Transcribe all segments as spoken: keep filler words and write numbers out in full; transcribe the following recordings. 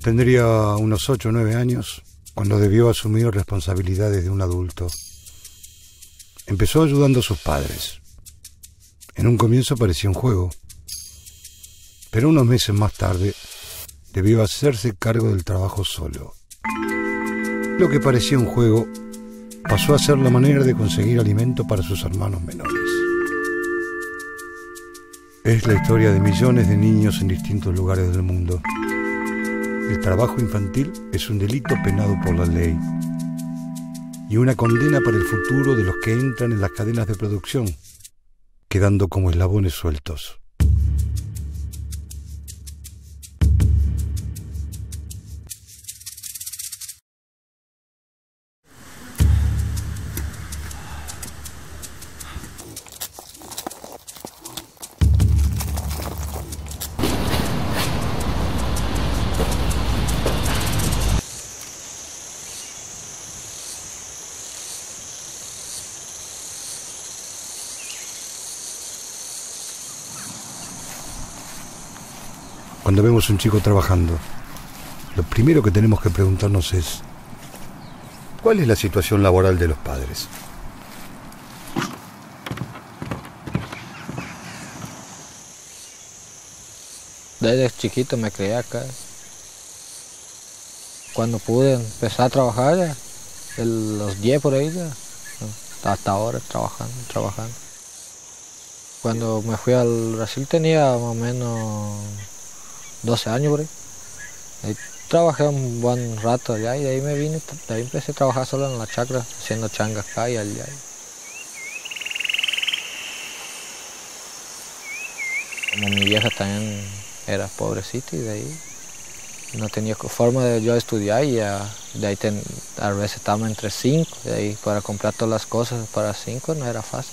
Tendría unos ocho o nueve años cuando debió asumir responsabilidades de un adulto. Empezó ayudando a sus padres. En un comienzo parecía un juego, pero unos meses más tarde debió hacerse cargo del trabajo solo. Lo que parecía un juego pasó a ser la manera de conseguir alimento para sus hermanos menores. Es la historia de millones de niños en distintos lugares del mundo. El trabajo infantil es un delito penado por la ley y una condena para el futuro de los que entran en las cadenas de producción, quedando como eslabones sueltos. Cuando vemos a un chico trabajando, lo primero que tenemos que preguntarnos es: ¿cuál es la situación laboral de los padres? Desde chiquito me crié acá. Cuando pude empezar a trabajar, ya, de los diez por ahí, ya, hasta ahora trabajando, trabajando. Cuando me fui al Brasil tenía más o menos doce años por ahí. Ahí trabajé un buen rato allá y de ahí me vine, de ahí empecé a trabajar solo en la chacra, haciendo changas acá y allá. Como mi vieja también era pobrecita y de ahí no tenía forma de yo estudiar y ya, de ahí ten, a veces estábamos entre cinco, de ahí para comprar todas las cosas para cinco no era fácil.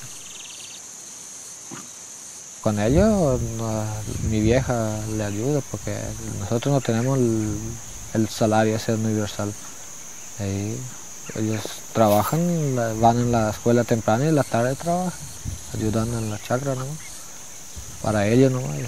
Con ellos, no, mi vieja le ayuda porque nosotros no tenemos el, el salario ese universal. Ahí, ellos trabajan, van en la escuela temprana y en la tarde trabajan, ayudando en la chacra, ¿no? Para ellos no vaya.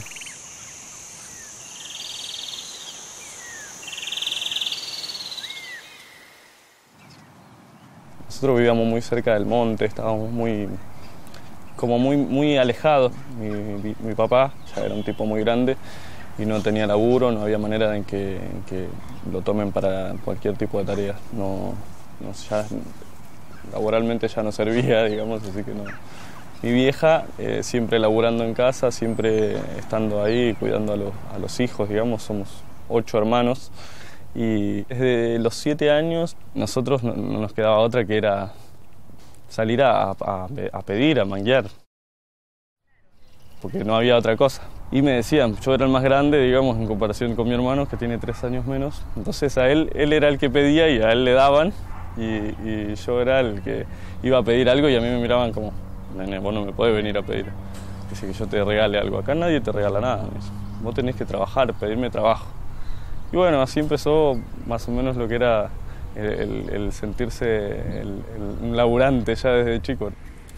Nosotros vivíamos muy cerca del monte, estábamos muy... como muy, muy alejado. Mi, mi, mi papá ya era un tipo muy grande y no tenía laburo, no había manera en que, en que lo tomen para cualquier tipo de tarea. No, no, ya, laboralmente ya no servía, digamos, así que no. Mi vieja, eh, siempre laburando en casa, siempre estando ahí, cuidando a los, a los hijos, digamos, somos ocho hermanos. Y desde los siete años nosotros no, no nos quedaba otra que era salir a, a, a pedir, a manguear, porque no había otra cosa. Y me decían, yo era el más grande, digamos, en comparación con mi hermano, que tiene tres años menos. Entonces a él, él era el que pedía y a él le daban, y, y yo era el que iba a pedir algo y a mí me miraban como, nene, vos no me podés venir a pedir, dice que yo te regale algo. Acá nadie te regala nada, vos tenés que trabajar, pedirme trabajo. Y bueno, así empezó más o menos lo que era el, el, el sentirse el, el, un laburante ya desde chico.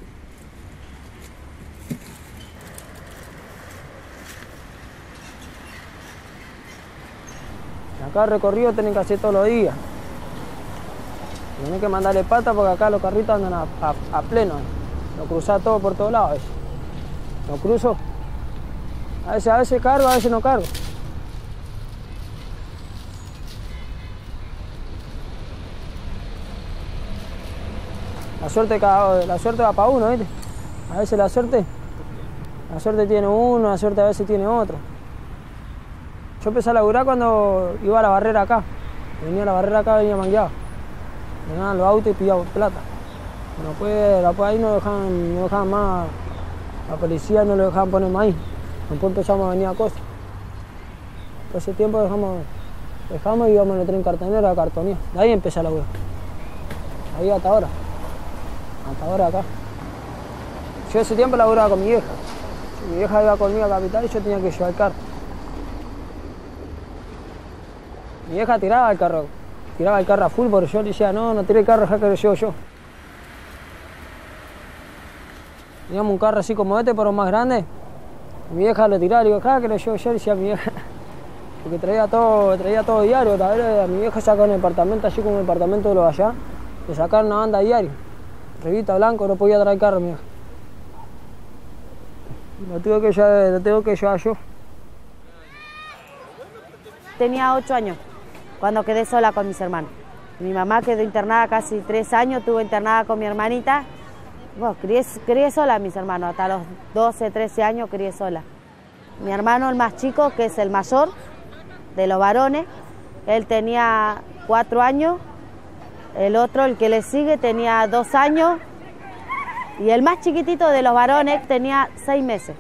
Acá el recorrido tienen que hacer todos los días. Tienen que mandarle pata porque acá los carritos andan a, a, a pleno. Lo cruzás todo por todos lados. Lo cruzo. A veces, a veces cargo, a veces no cargo. La suerte, la suerte va para uno, ¿viste? A veces la suerte, la suerte tiene uno, la suerte a veces tiene otro. Yo empecé a laburar cuando iba a la barrera acá. Venía a la barrera acá, venía mangueado. Venían los autos y pillaba plata. Bueno, pues, después ahí no dejaban, no dejaban más, la policía no le dejaban poner maíz. Después empezamos a venir a cosas. Por ese tiempo dejamos, dejamos y íbamos en el tren cartonero a cartonía. De ahí empecé a laburar. Ahí hasta ahora. Hasta ahora acá. Yo ese tiempo laburaba con mi vieja. Mi vieja iba conmigo a Capital y yo tenía que llevar el carro. Mi vieja tiraba el carro, tiraba el carro a full, porque yo le decía, no, no tiré el carro, ya que lo llevo yo. Teníamos un carro así como este, pero más grande. Mi vieja lo tiraba, le digo, ja, que lo llevo yo, le decía a mi vieja. porque traía todo, traía todo diario. La verdad, a mi vieja sacó un departamento, allí como un departamento de los allá, le sacaron una banda diario. Revista blanco, no podía traer carro, mi vieja. Lo tengo que llevar, lo tengo que llevar yo. Tenía ocho años cuando quedé sola con mis hermanos. Mi mamá quedó internada casi tres años, estuvo internada con mi hermanita. Bueno, crié, crié sola a mis hermanos, hasta los doce, trece años crié sola. Mi hermano, el más chico, que es el mayor de los varones, él tenía cuatro años, el otro, el que le sigue, tenía dos años, y el más chiquitito de los varones tenía seis meses.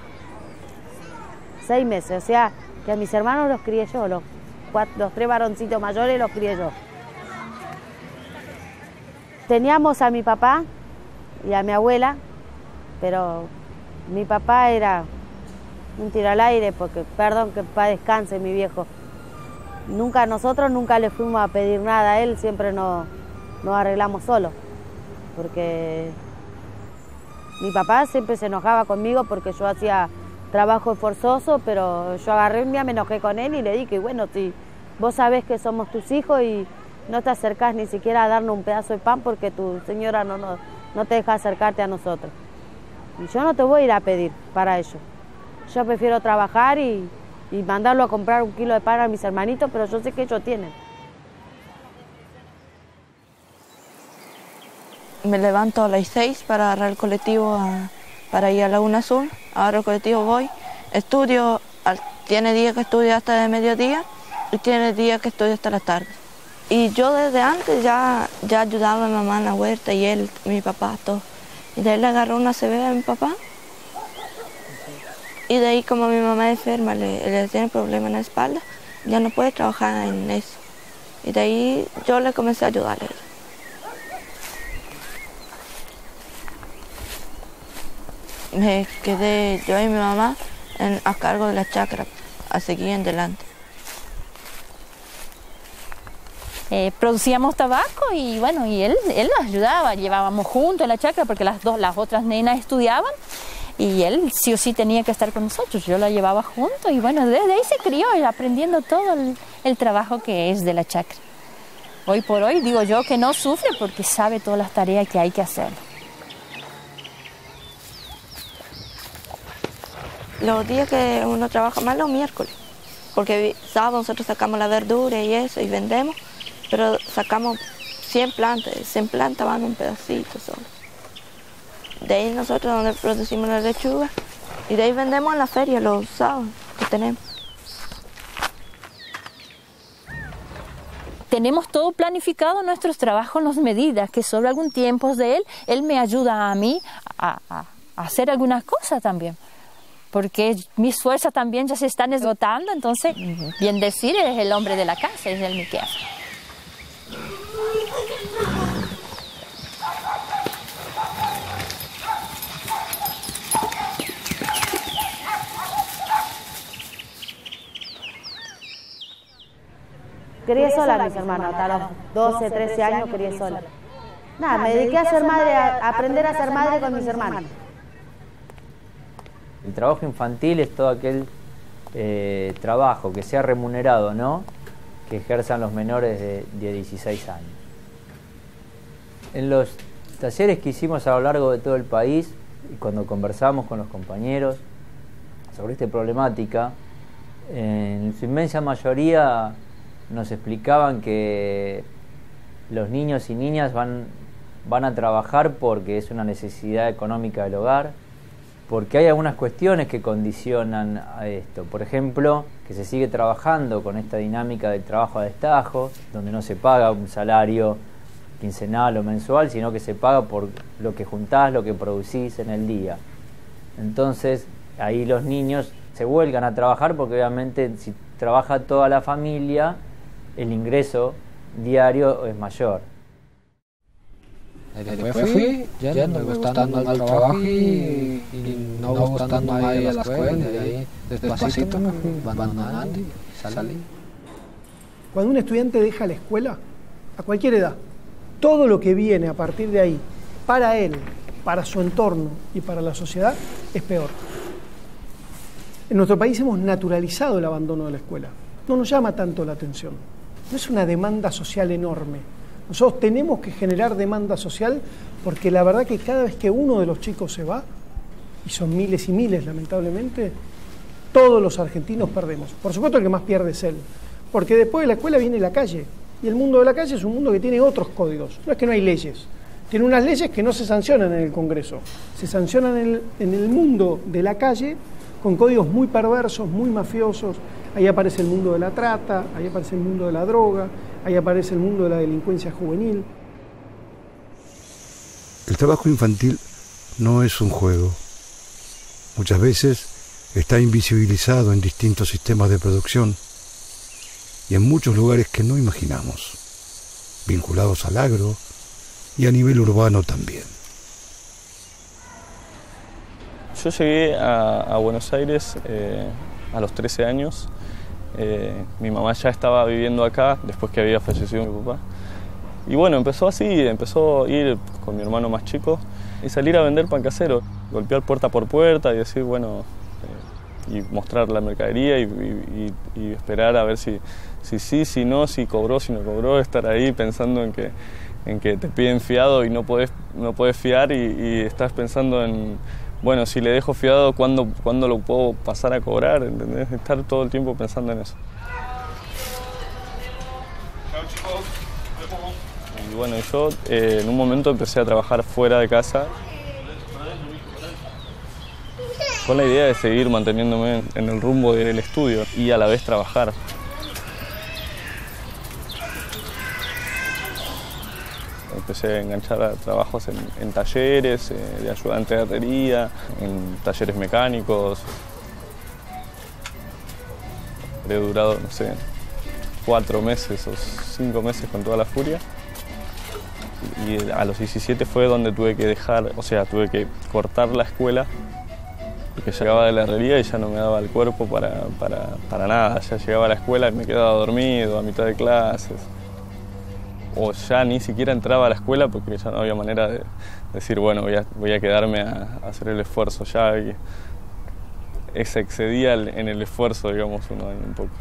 Seis meses, o sea, que a mis hermanos los crié yo, los, cuatro, los tres varoncitos mayores los crié yo. Teníamos a mi papá y a mi abuela, pero mi papá era un tiro al aire, porque, perdón, que para descanse mi viejo. Nunca, nosotros nunca le fuimos a pedir nada a él, siempre nos, nos arreglamos solos, porque mi papá siempre se enojaba conmigo porque yo hacía trabajo forzoso, pero yo agarré un día, me enojé con él y le dije, bueno, si vos sabés que somos tus hijos y no te acercás ni siquiera a darnos un pedazo de pan porque tu señora no, no, no te deja acercarte a nosotros. Y yo no te voy a ir a pedir para ello. Yo prefiero trabajar y, y mandarlo a comprar un kilo de pan a mis hermanitos, pero yo sé que ellos tienen. Me levanto a las seis para agarrar el colectivo a, para ir a Laguna Azul. Agarro el colectivo, voy, estudio, tiene días que estudio hasta de mediodía y tiene días que estudio hasta la tarde. Y yo desde antes ya, ya ayudaba a mi mamá en la huerta y él, mi papá, todo. Y de ahí le agarró una C V a mi papá. Y de ahí, como mi mamá es enferma, le, le tiene problemas en la espalda, ya no puede trabajar en eso. Y de ahí yo le comencé a ayudarle. Me quedé yo y mi mamá en, a cargo de la chacra, a seguir en adelante. Eh, producíamos tabaco y bueno, y él, él nos ayudaba, llevábamos juntos en la chacra porque las dos, las otras nenas estudiaban y él sí o sí tenía que estar con nosotros, yo la llevaba junto y bueno, desde ahí se crió aprendiendo todo el, el trabajo que es de la chacra. Hoy por hoy digo yo que no sufre porque sabe todas las tareas que hay que hacer. Los días que uno trabaja más los miércoles, porque sábado nosotros sacamos la verdura y eso y vendemos, pero sacamos cien plantas, cien plantas van un pedacito solo. De ahí nosotros donde producimos la lechuga y de ahí vendemos en la feria los sábados que tenemos. Tenemos todo planificado nuestros trabajos, las medidas, que sobre algún tiempo de él, él me ayuda a mí a, a, a hacer algunas cosas también. Porque mis fuerzas también ya se están esgotando, entonces, bien decir, es el hombre de la casa, es el mi que hace. Crié sola a mis hermanos, hasta los doce, trece años crié sola. Nada, me dediqué a ser madre, a aprender a ser madre con mis hermanos. El trabajo infantil es todo aquel eh, trabajo que sea remunerado, ¿no?, que ejerzan los menores de, de dieciséis años. En los talleres que hicimos a lo largo de todo el país, y cuando conversamos con los compañeros sobre esta problemática, en su inmensa mayoría nos explicaban que los niños y niñas van, van a trabajar porque es una necesidad económica del hogar, porque hay algunas cuestiones que condicionan a esto. Por ejemplo, que se sigue trabajando con esta dinámica del trabajo a destajo, donde no se paga un salario quincenal o mensual, sino que se paga por lo que juntás, lo que producís en el día. Entonces, ahí los niños se vuelcan a trabajar porque obviamente si trabaja toda la familia, el ingreso diario es mayor. Después fui, ya, ya no me gustando mal el trabajo y, y no gustando más ir a la escuela, y ahí despacito me fui abandonando y salí. Cuando un estudiante deja la escuela, a cualquier edad, todo lo que viene a partir de ahí, para él, para su entorno y para la sociedad, es peor. En nuestro país hemos naturalizado el abandono de la escuela. no nos llama tanto la atención. No es una demanda social enorme. Nosotros tenemos que generar demanda social porque la verdad que cada vez que uno de los chicos se va, y son miles y miles lamentablemente, todos los argentinos perdemos. Por supuesto el que más pierde es él, porque después de la escuela viene la calle, y el mundo de la calle es un mundo que tiene otros códigos, no es que no hay leyes, tiene unas leyes que no se sancionan en el Congreso, se sancionan en el, en el mundo de la calle con códigos muy perversos, muy mafiosos. Ahí aparece el mundo de la trata, ahí aparece el mundo de la droga, ahí aparece el mundo de la delincuencia juvenil. El trabajo infantil no es un juego. Muchas veces está invisibilizado en distintos sistemas de producción y en muchos lugares que no imaginamos, vinculados al agro y a nivel urbano también. Yo llegué a, a Buenos Aires eh, a los trece años. Eh, mi mamá ya estaba viviendo acá después que había fallecido mi papá. Y bueno, empezó así, empezó a ir con mi hermano más chico y salir a vender pan casero, golpear puerta por puerta y decir, bueno, eh, y mostrar la mercadería y, y, y esperar a ver si, si sí, si no, si cobró, si no cobró, estar ahí pensando en que, en que te piden fiado y no podés, no podés fiar y, y estás pensando en, bueno, si le dejo fiado, ¿cuándo, ¿cuándo lo puedo pasar a cobrar? ¿Entendés? Estar todo el tiempo pensando en eso. Y bueno, yo eh, en un momento empecé a trabajar fuera de casa con la idea de seguir manteniéndome en el rumbo del estudio y a la vez trabajar. Empecé a enganchar a trabajos en, en talleres, eh, de ayudante de herrería, en talleres mecánicos. He durado, no sé, cuatro meses o cinco meses con toda la furia. Y a los diecisiete fue donde tuve que dejar, o sea, tuve que cortar la escuela, porque llegaba de la herrería y ya no me daba el cuerpo para, para, para nada. Ya llegaba a la escuela y me quedaba dormido a mitad de clases. O ya ni siquiera entraba a la escuela porque ya no había manera de decir, bueno, voy a, voy a quedarme a, a hacer el esfuerzo. Ya se excedía en el esfuerzo, digamos, uno un poco.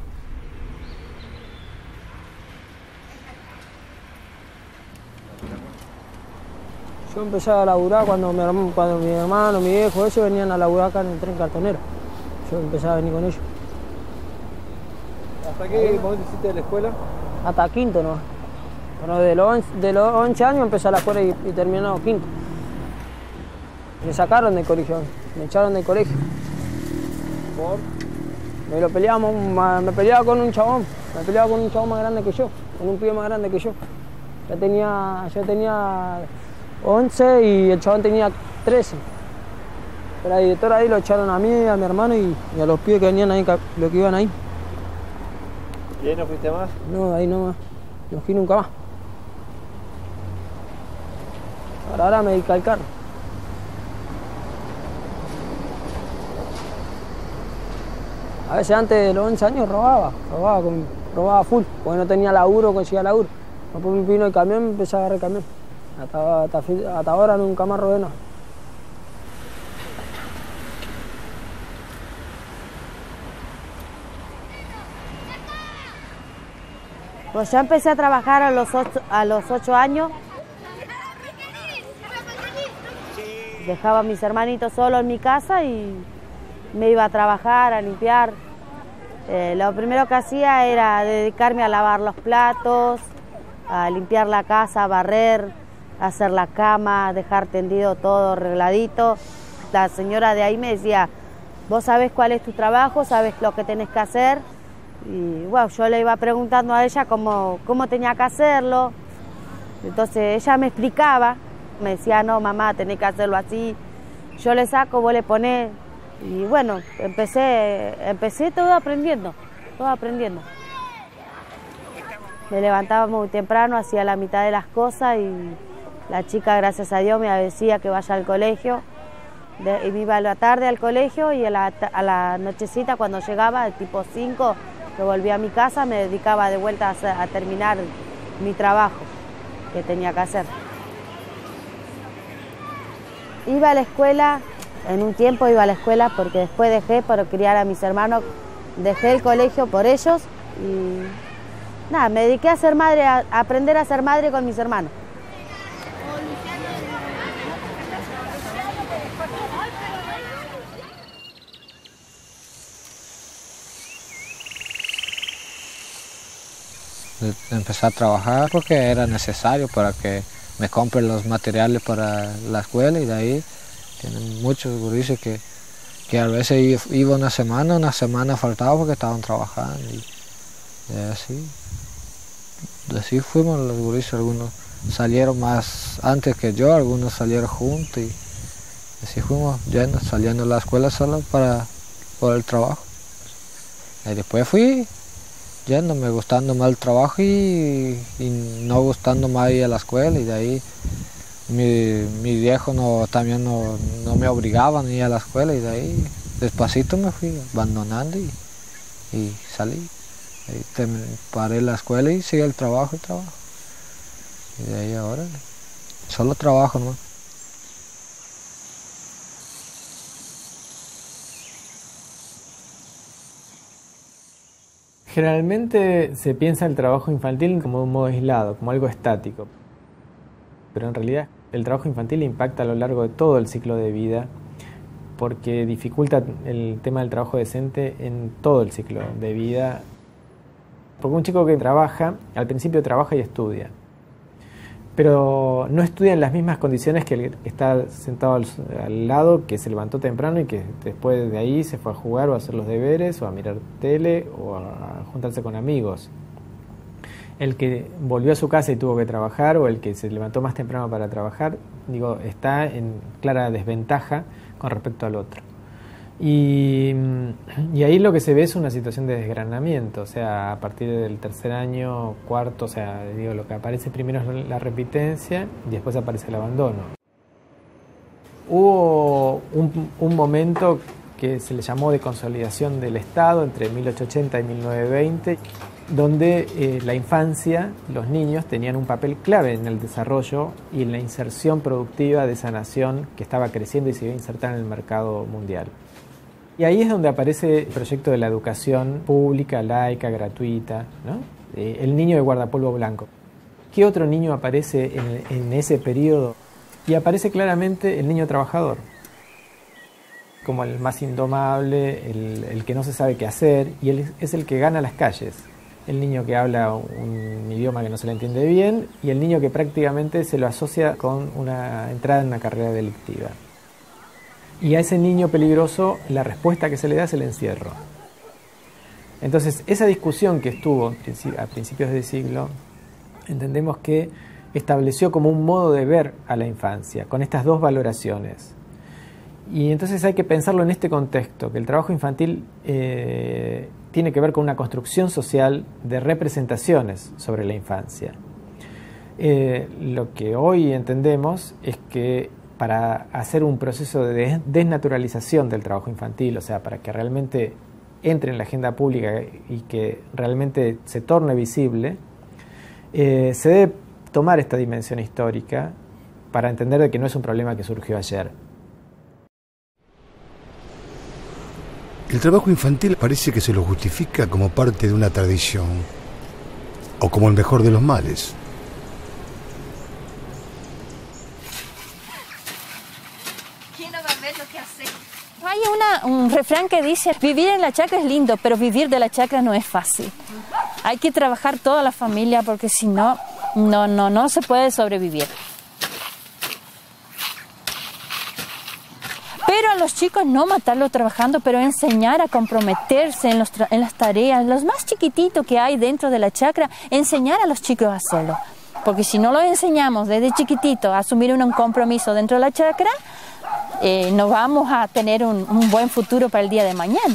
Yo empecé a laburar cuando mi, cuando mi hermano, mi viejo, ellos venían a laburar acá en el tren cartonero. Yo empecé a venir con ellos. ¿Hasta qué momento hiciste de la escuela? Hasta quinto, ¿no? Pero de los, once, de los once años empecé a la escuela y, y terminé los quinto. Me sacaron del colegio, me echaron del colegio. ¿Por? Me lo peleamos, me peleaba con un chabón, me peleaba con un chabón más grande que yo, con un pibe más grande que yo. Ya tenía, yo tenía once y el chabón tenía trece. Pero la directora ahí lo echaron a mí, a mi hermano y, y a los pibes que venían ahí, los que iban ahí. ¿Y ahí no fuiste más? No, ahí no más, no fui nunca más. Ahora, ahora me dedico al carro. A veces antes de los once años robaba, robaba, con, robaba full, porque no tenía laburo, conseguía laburo. Después me vino el camión y empecé a agarrar el camión. Hasta, hasta, hasta ahora nunca más robé nada. Pues yo empecé a trabajar a los ocho, a los ocho años. Dejaba a mis hermanitos solos en mi casa y me iba a trabajar, a limpiar. Eh, lo primero que hacía era dedicarme a lavar los platos, a limpiar la casa, a barrer, a hacer la cama, dejar tendido todo arregladito. La señora de ahí me decía, vos sabés cuál es tu trabajo, sabés lo que tenés que hacer. Y bueno, yo le iba preguntando a ella cómo, cómo tenía que hacerlo. Entonces ella me explicaba, me decía, no mamá, tenés que hacerlo así. Yo le saco, vos le ponés. Y bueno, empecé, empecé todo aprendiendo, todo aprendiendo. Me levantaba muy temprano, hacía la mitad de las cosas y la chica, gracias a Dios, me decía que vaya al colegio. De, y me iba a la tarde al colegio y a la, a la nochecita cuando llegaba, tipo cinco, que volvía a mi casa, me dedicaba de vuelta a, hacer, a terminar mi trabajo que tenía que hacer. Iba a la escuela, en un tiempo iba a la escuela porque después dejé por criar a mis hermanos, dejé el colegio por ellos Y nada, me dediqué a ser madre, a, a aprender a ser madre con mis hermanos. Empecé a trabajar porque era necesario para que me compren los materiales para la escuela, y de ahí tienen muchos gurises que, que a veces iba una semana, una semana faltaba porque estaban trabajando, y, y así. Así fuimos los gurises, algunos salieron más antes que yo, algunos salieron juntos, y así fuimos yendo, saliendo de la escuela solo para, por el trabajo. Y después fui yéndome, gustando más el trabajo y, y no gustando más ir a la escuela, y de ahí mi, mi viejo no, también no, no me obligaban a ir a la escuela, y de ahí despacito me fui abandonando y, y salí. Ahí terminé, paré la escuela y seguí el trabajo y trabajo. Y de ahí ahora solo trabajo, ¿no? Generalmente se piensa el trabajo infantil como un modo aislado, como algo estático. Pero en realidad el trabajo infantil impacta a lo largo de todo el ciclo de vida, porque dificulta el tema del trabajo decente en todo el ciclo de vida. Porque un chico que trabaja, al principio trabaja y estudia, pero no estudia en las mismas condiciones que el que está sentado al, al lado, que se levantó temprano y que después de ahí se fue a jugar o a hacer los deberes o a mirar tele o a juntarse con amigos. El que volvió a su casa y tuvo que trabajar, o el que se levantó más temprano para trabajar, digo, está en clara desventaja con respecto al otro. Y, y ahí lo que se ve es una situación de desgranamiento, o sea, a partir del tercer año, cuarto, o sea, digo, lo que aparece primero es la repitencia y después aparece el abandono. Hubo un, un momento que se le llamó de consolidación del Estado entre mil ochocientos ochenta y mil novecientos veinte, donde eh, la infancia, los niños, tenían un papel clave en el desarrollo y en la inserción productiva de esa nación que estaba creciendo y se iba a insertar en el mercado mundial. Y ahí es donde aparece el proyecto de la educación pública, laica, gratuita, ¿no? Eh, el niño de guardapolvo blanco. ¿Qué otro niño aparece en, en ese periodo? Y aparece claramente el niño trabajador, como el más indomable, el, el que no se sabe qué hacer, y él es el que gana las calles. El niño que habla un idioma que no se le entiende bien, y el niño que prácticamente se lo asocia con una entrada en una carrera delictiva. Y a ese niño peligroso la respuesta que se le da es el encierro. Entonces, esa discusión que estuvo a principios de siglo, entendemos que estableció como un modo de ver a la infancia, con estas dos valoraciones. Y entonces hay que pensarlo en este contexto, que el trabajo infantil eh, tiene que ver con una construcción social de representaciones sobre la infancia. Eh, lo que hoy entendemos es que para hacer un proceso de desnaturalización del trabajo infantil, o sea, para que realmente entre en la agenda pública y que realmente se torne visible, eh, se debe tomar esta dimensión histórica para entender de que no es un problema que surgió ayer. El trabajo infantil parece que se lo justifica como parte de una tradición, o como el mejor de los males. Hay una, un refrán que dice, vivir en la chacra es lindo, pero vivir de la chacra no es fácil. Hay que trabajar toda la familia porque si no, no, no, no se puede sobrevivir. Pero a los chicos no matarlos trabajando, pero enseñar a comprometerse en, los en las tareas, los más chiquititos que hay dentro de la chacra, enseñar a los chicos a hacerlo. Porque si no los enseñamos desde chiquitito a asumir un compromiso dentro de la chacra, eh, no vamos a tener un, un buen futuro para el día de mañana.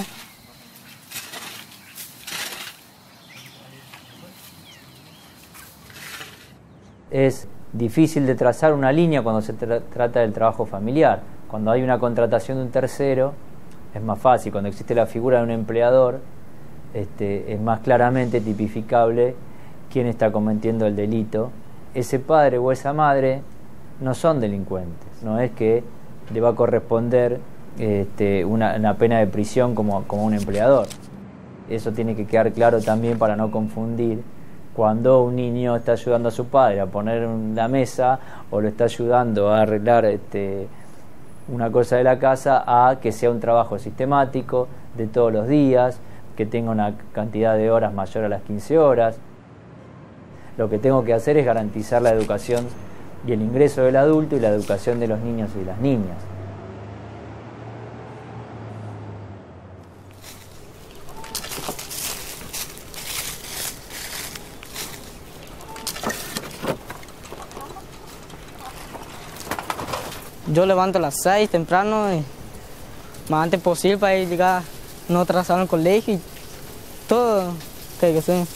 Es difícil de trazar una línea cuando se tra trata del trabajo familiar. Cuando hay una contratación de un tercero es más fácil. Cuando existe la figura de un empleador, este, es más claramente tipificable quién está cometiendo el delito. Ese padre o esa madre no son delincuentes, no es que le va a corresponder este, una, una pena de prisión como, como un empleador. Eso tiene que quedar claro también para no confundir cuando un niño está ayudando a su padre a poner la mesa o lo está ayudando a arreglar este, una cosa de la casa, a que sea un trabajo sistemático de todos los días, que tenga una cantidad de horas mayor a las quince horas. Lo que tengo que hacer es garantizar la educación y el ingreso del adulto y la educación de los niños y las niñas. Yo levanto a las seis temprano y más antes posible para ir llegar, no atrasar al colegio y todo que hay que hacer.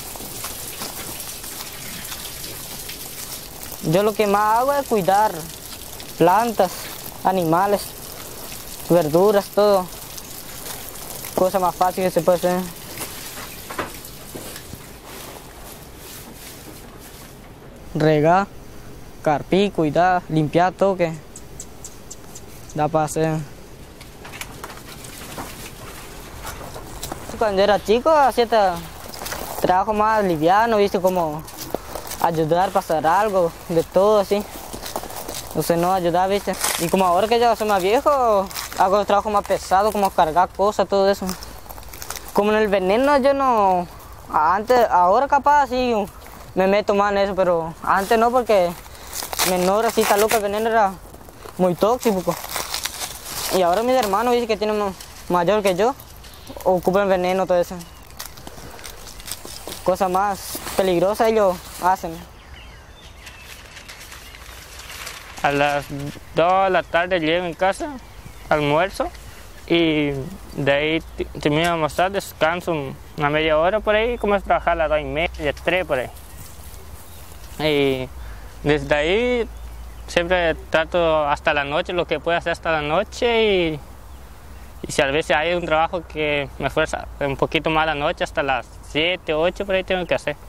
Yo lo que más hago es cuidar plantas, animales, verduras, todo. Cosa más fácil que se puede hacer. Regar, carpir, cuidar, limpiar todo que da para hacer. Cuando era chico hacía trabajo más liviano, viste, como ayudar, pasar algo, de todo así. O sea, no ayudar, viste. Y como ahora que ya soy más viejo, hago trabajo más pesado, como cargar cosas, todo eso. Como en el veneno yo no, antes, ahora capaz sí me meto más en eso, pero antes no, porque menor así está loco, el veneno era muy tóxico. Y ahora mis hermanos dicen que tienen mayor que yo, ocupan veneno, todo eso. Cosas más peligrosas ellos hacen. A las dos de la tarde llego en casa, almuerzo y de ahí termino de almorzar, descanso una media hora por ahí y comienzo a trabajar a las dos y media, tres por ahí. Y desde ahí siempre trato hasta la noche, lo que pueda hacer hasta la noche y, y si a veces hay un trabajo que me fuerza un poquito más a la noche, hasta las siete, ocho por ahí tengo que hacer.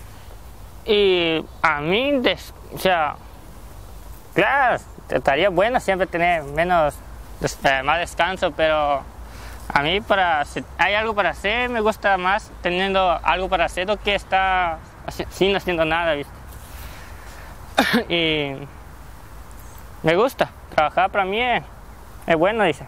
Y a mí, des, o sea, claro, estaría bueno siempre tener menos, eh, más descanso, pero a mí para, si hay algo para hacer, me gusta más teniendo algo para hacer do que estar sin haciendo nada, ¿viste? Y me gusta, trabajar para mí es, es bueno, dice.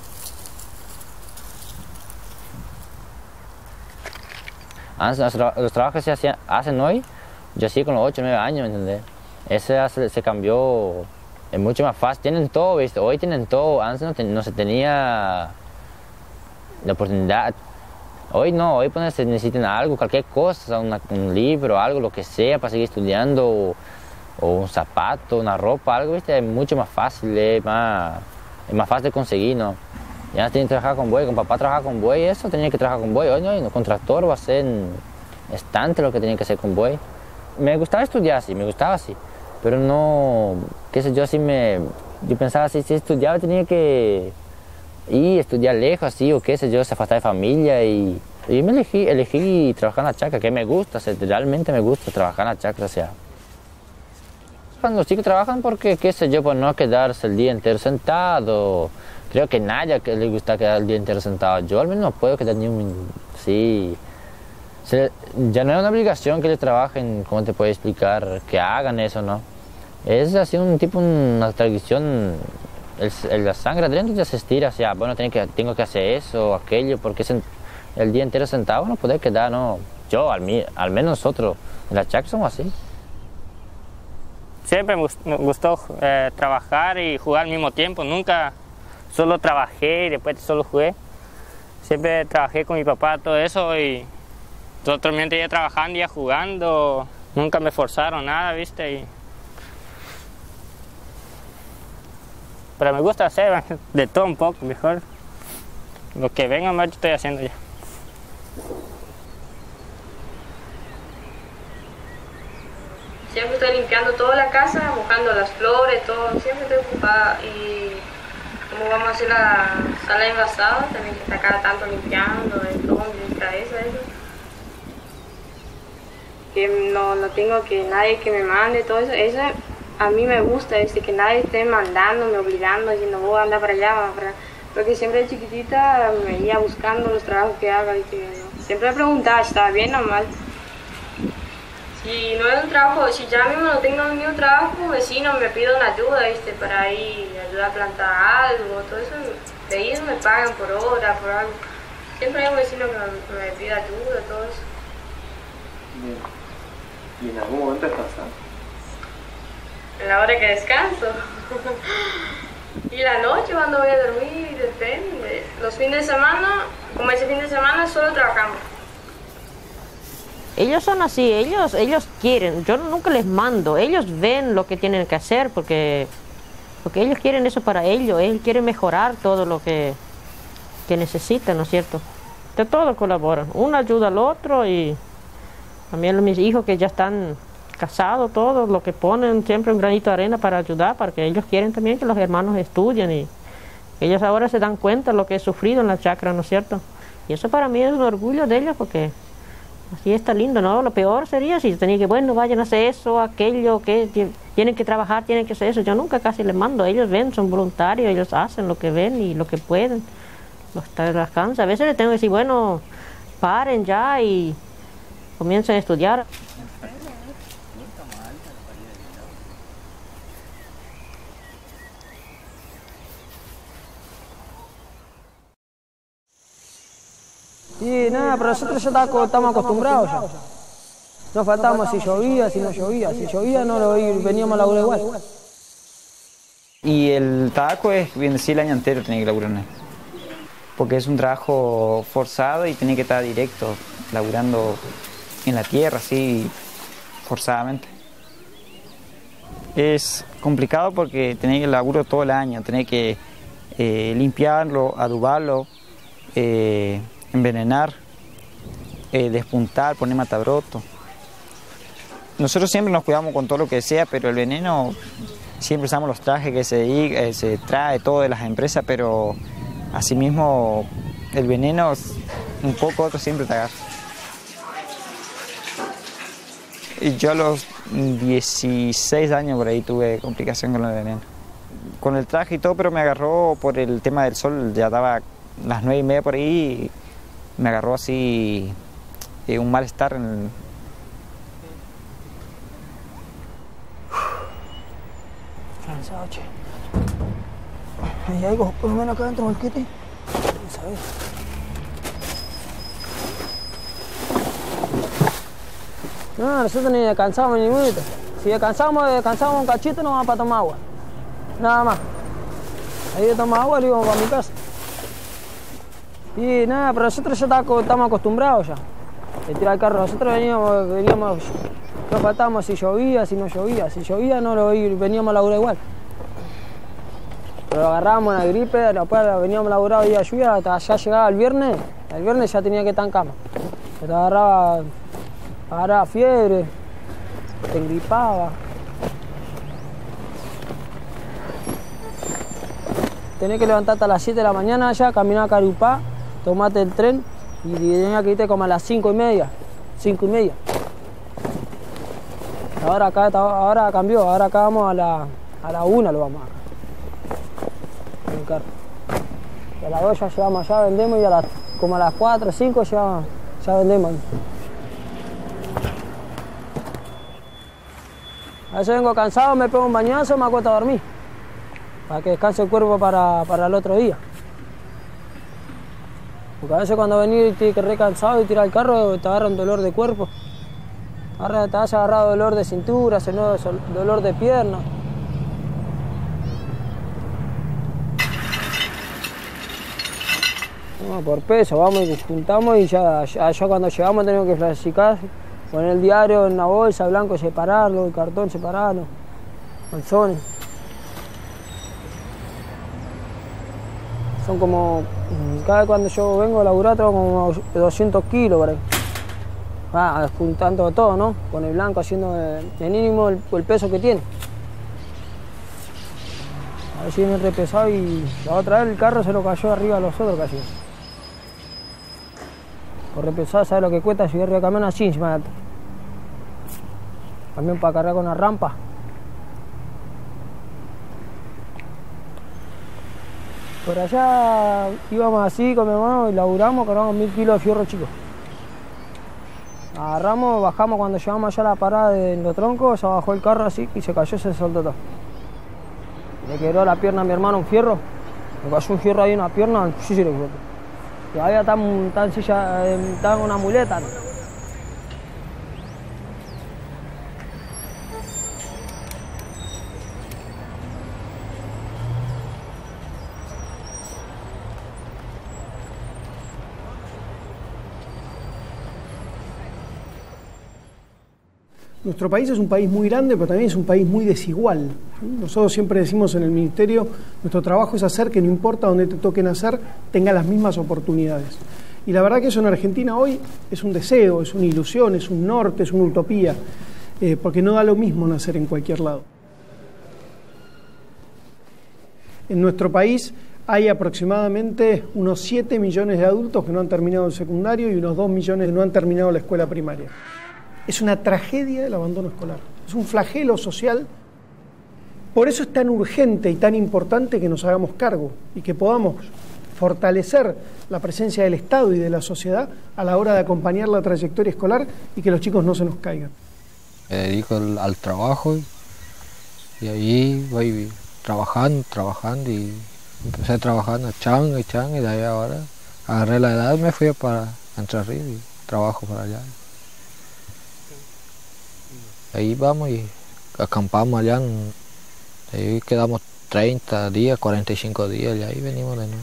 Antes, los trabajos que se hacían, hacen hoy, yo hacía con los ocho o nueve años, ¿me entendés? Ese se, se cambió, es mucho más fácil, tienen todo, ¿viste? Hoy tienen todo, antes no, ten, no se tenía la oportunidad. Hoy no, hoy pues, se necesitan algo, cualquier cosa, una, un libro, algo, lo que sea para seguir estudiando, o, o un zapato, una ropa, algo, ¿viste? Es mucho más fácil, es más, es más fácil de conseguir, ¿no? Ya tenía que trabajar con buey, con papá trabajaba con buey, eso tenía que trabajar con buey. Hoy no, no con tractor va a ser estante lo que tenía que hacer con buey. Me gustaba estudiar así, me gustaba así, pero no, qué sé yo, así me, yo pensaba así, si estudiaba tenía que ir, estudiar lejos así, o qué sé yo, se afastar de familia y, y me elegí, elegí trabajar en la chacra, que me gusta, o sea, realmente me gusta trabajar en la chacra, o sea. Cuando los chicos trabajan porque, qué sé yo, por no quedarse el día entero sentado. Creo que nadie que le gusta quedar el día entero sentado. Yo al menos no puedo quedar ni un... Sí. Se, ya no es una obligación que les trabajen, ¿cómo te puedo explicar? Que hagan eso, ¿no? Es así un tipo, una tradición, el, el, la sangre adentro ya se estira, o sea, bueno, tengo que, tengo que hacer eso o aquello, porque es el día entero sentado no puede quedar, ¿no? Yo, al, al menos nosotros, en la chacra somos así. Siempre me gustó eh, trabajar y jugar al mismo tiempo, nunca solo trabajé y después solo jugué. Siempre trabajé con mi papá, todo eso, y totalmente ya trabajando, ya jugando, nunca me forzaron nada, ¿viste? Y... Pero me gusta hacer de todo un poco, mejor. Lo que venga más yo estoy haciendo ya. Siempre estoy limpiando toda la casa, mojando las flores, todo, siempre estoy ocupada. Y como vamos a hacer la sala de envasado, también que está cada tanto limpiando, el todo, limpiar eso, eso. Que no, no tengo que nadie que me mande, todo eso, eso a mí me gusta, es que nadie esté mandándome, obligando, diciendo, voy a andar para allá, para allá. porque siempre de chiquitita me iba buscando los trabajos que haga y que no. Siempre preguntaba si estaba bien o mal. Si no es un trabajo, si ya mismo no tengo ningún trabajo, un vecino me pide una ayuda, ¿viste? Para ir ayudar a plantar algo, todo eso, de ellos me pagan por hora, por algo. Siempre hay un vecino que me, me pide ayuda, todo eso. Bien. ¿Y en algún momento descansas? En la hora que descanso. Y la noche cuando voy a dormir, depende. Los fines de semana, como ese fin de semana, solo trabajamos. Ellos son así, ellos, ellos quieren, yo nunca les mando, ellos ven lo que tienen que hacer porque, porque ellos quieren eso para ellos, ellos quieren mejorar todo lo que, que necesitan, ¿no es cierto? De todos colaboran, uno ayuda al otro y también mis hijos que ya están casados, todos lo que ponen siempre un granito de arena para ayudar, porque ellos quieren también que los hermanos estudien y ellos ahora se dan cuenta de lo que he sufrido en la chacra, ¿no es cierto? Y eso para mí es un orgullo de ellos porque así está lindo, ¿no? Lo peor sería si tenía que, bueno, vayan a hacer eso, aquello, que tienen que trabajar, tienen que hacer eso. Yo nunca casi les mando, ellos ven, son voluntarios, ellos hacen lo que ven y lo que pueden. Hasta las cansa. A veces les tengo que decir, bueno, paren ya y comiencen a estudiar. Y nada, pero nosotros ya estamos acostumbrados ya. No faltamos si llovía, si no llovía. Si llovía no lo veníamos a laburar igual. Y el tabaco es bien decir el año entero tiene que laburar en él. Porque es un trabajo forzado y tiene que estar directo, laburando en la tierra, así, forzadamente. Es complicado porque tenés que laburo todo el año, tenés que eh, limpiarlo, adubarlo, eh, envenenar, eh, despuntar, poner matabroto. Nosotros siempre nos cuidamos con todo lo que sea, pero el veneno, siempre usamos los trajes que se, eh, se trae todo de las empresas, pero asimismo el veneno, un poco otro siempre te agarra. Y yo a los dieciséis años por ahí tuve complicación con el veneno. Con el traje y todo, pero me agarró por el tema del sol, ya daba las nueve y media por ahí, y me agarró así eh, un malestar en el... Cansado, che. ¿Hay algo por lo menos acá dentro del kit? ¿Sabes? No, nosotros ni descansamos ni minuto. Si descansamos, descansamos un cachito, nos vamos para tomar agua. Nada más. Ahí de tomar agua y íbamos para mi casa. Y nada, pero nosotros ya estamos acostumbrados ya. De tirar el carro. Nosotros veníamos, veníamos, no faltábamos si llovía, si no llovía. Si llovía no lo veníamos a laburar igual. Pero lo agarrábamos en la gripe, después veníamos a laburar día de lluvia, hasta ya llegaba el viernes. El viernes ya tenía que estar en cama. Te agarraba, agarraba fiebre, te engripaba. Tenés que levantarte a las siete de la mañana ya, caminar a Carupá, tomate el tren y tenía que irte como a las cinco y media, cinco y media. Ahora acá ahora cambió, ahora acá vamos a la, a la una lo vamos acá. En el carro. Y a las dos ya llegamos allá, vendemos y a las, como a las cuatro o cinco ya, ya vendemos. A veces vengo cansado, me pego un bañazo y me acuesto a dormir. Para que descanse el cuerpo para, para el otro día. Porque a veces cuando venís y te re cansado y tirar el carro, te agarra un dolor de cuerpo. Ahora te has agarrado dolor de cintura, dolor de pierna. No, por peso, vamos y juntamos y ya, ya, ya cuando llegamos tenemos que clasificar, poner el diario en una bolsa, blanco separarlo, el cartón separarlo, calzones. Son como, cada vez cuando yo vengo a laburar tengo como doscientos kilos por ahí. Ah, juntando todo, ¿no? Con el blanco haciendo el mínimo el, el peso que tiene. A ver si viene re pesado y la otra vez el carro se lo cayó arriba a los otros casi. Por re pesado, ¿sabes lo que cuesta subir arriba del camión así encima de camión para cargar con una rampa? Por allá íbamos así con mi hermano y laburamos, cargamos mil kilos de fierro chicos. Agarramos, bajamos cuando llegamos allá a la parada de los troncos, se bajó el carro así y se cayó y se soltó todo. Le quebró la pierna a mi hermano un fierro, le cayó un fierro ahí en la pierna, sí, sí le quebró. Todavía está en silla, está en una muleta. ¿no? Nuestro país es un país muy grande, pero también es un país muy desigual. Nosotros siempre decimos en el Ministerio, nuestro trabajo es hacer que no importa dónde te toque nacer, tenga las mismas oportunidades. Y la verdad que eso en Argentina hoy es un deseo, es una ilusión, es un norte, es una utopía, eh, porque no da lo mismo nacer en cualquier lado. En nuestro país hay aproximadamente unos siete millones de adultos que no han terminado el secundario y unos dos millones que no han terminado la escuela primaria. Es una tragedia el abandono escolar, es un flagelo social. Por eso es tan urgente y tan importante que nos hagamos cargo y que podamos fortalecer la presencia del Estado y de la sociedad a la hora de acompañar la trayectoria escolar y que los chicos no se nos caigan. Me dedico al, al trabajo y, y ahí voy trabajando, trabajando y empecé trabajando changa y changa y de ahí ahora agarré la edad, me fui para Entre Ríos y trabajo para allá. Ahí vamos y acampamos allá, en, ahí quedamos treinta días, cuarenta y cinco días y ahí venimos de nuevo.